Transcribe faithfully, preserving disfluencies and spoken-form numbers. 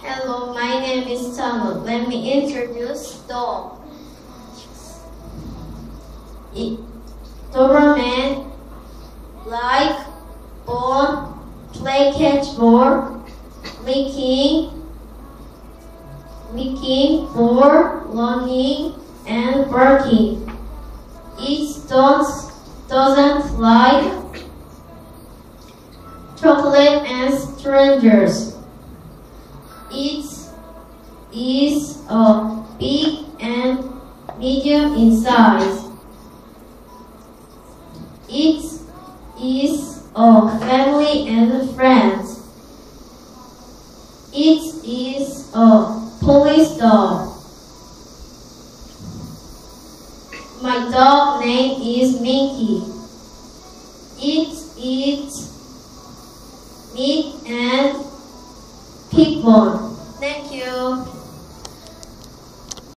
Hello, my name is Tanu. Let me introduce dog. It, Doberman like bone, play catch ball, licking, licking for running and barking. It don't, doesn't like chocolate and strangers. It is a big and medium in size. It is a family and friends. It is a police dog. My dog name is Minky. It eats meat and pig bone. Thank you.